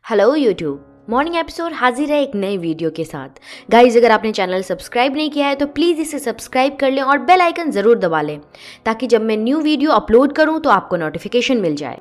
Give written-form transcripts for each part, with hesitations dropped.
Hello YouTube, morning episode हाजिर है एक नई वीडियो के साथ। गाइज, अगर आपने चैनल सब्सक्राइब नहीं किया है तो प्लीज़ इसे सब्सक्राइब कर लें और बेल आइकन ज़रूर दबा लें ताकि जब मैं न्यू वीडियो अपलोड करूं तो आपको नोटिफिकेशन मिल जाए।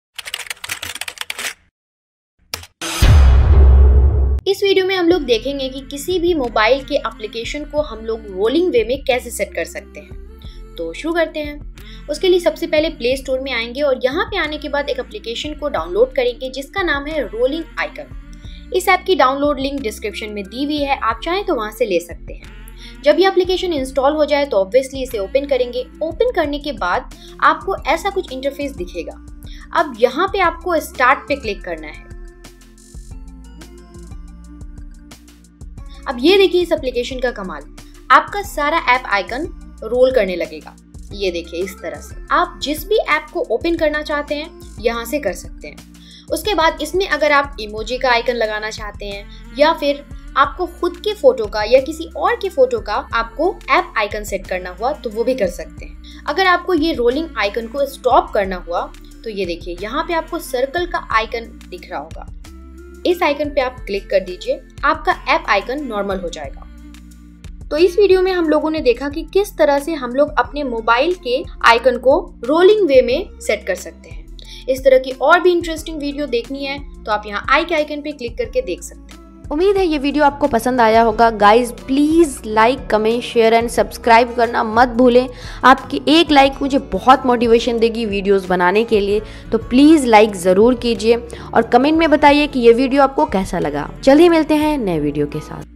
इस वीडियो में हम लोग देखेंगे कि किसी भी मोबाइल के एप्लीकेशन को हम लोग रोलिंग वे में कैसे सेट कर सकते हैं। तो शुरू करते हैं। उसके लिए सबसे पहले प्ले स्टोर में आएंगे और यहाँ पे आने के बाद एक एप्लीकेशन को डाउनलोड करेंगे जिसका नाम है रोलिंग आइकन। इस ऐप की डाउनलोड लिंक डिस्क्रिप्शन में दी हुई है, आप चाहें तो वहां से ले सकते हैं। जब ये एप्लीकेशन इंस्टॉल हो जाए तो ऑब्वियसली इसे ओपन करेंगे। ओपन करने के बाद आपको ऐसा कुछ इंटरफेस दिखेगा। अब यहाँ पे आपको स्टार्ट पे क्लिक करना है। अब ये देखिए इस एप्लीकेशन का कमाल, आपका सारा ऐप आइकन रोल करने लगेगा। ये देखिए इस तरह से आप जिस भी ऐप को ओपन करना चाहते हैं यहाँ से कर सकते हैं। उसके बाद इसमें अगर आप इमोजी का आइकन लगाना चाहते हैं या फिर आपको खुद के फोटो का या किसी और के फोटो का आपको ऐप आइकन सेट करना हुआ तो वो भी कर सकते हैं। अगर आपको ये रोलिंग आइकन को स्टॉप करना हुआ तो ये देखिए यहाँ पे आपको सर्कल का आइकन दिख रहा होगा। इस आइकन पे आप क्लिक कर दीजिए, आपका ऐप आइकन नॉर्मल हो जाएगा। तो इस वीडियो में हम लोगों ने देखा कि किस तरह से हम लोग अपने मोबाइल के आइकन को रोलिंग वे में सेट कर सकते हैं। इस तरह की और भी इंटरेस्टिंग वीडियो देखनी है तो आप यहाँ आई के आइकन पे क्लिक करके देख सकते हैं। उम्मीद है ये वीडियो आपको पसंद आया होगा। Guys please like, comment, share and subscribe करना मत भूलें। आपकी एक लाइक मुझे बहुत मोटिवेशन देगी वीडियोस बनाने के लिए, तो प्लीज लाइक जरूर कीजिए और कमेंट में बताइए कि ये वीडियो आपको कैसा लगा। जल्द ही मिलते हैं नए वीडियो के साथ।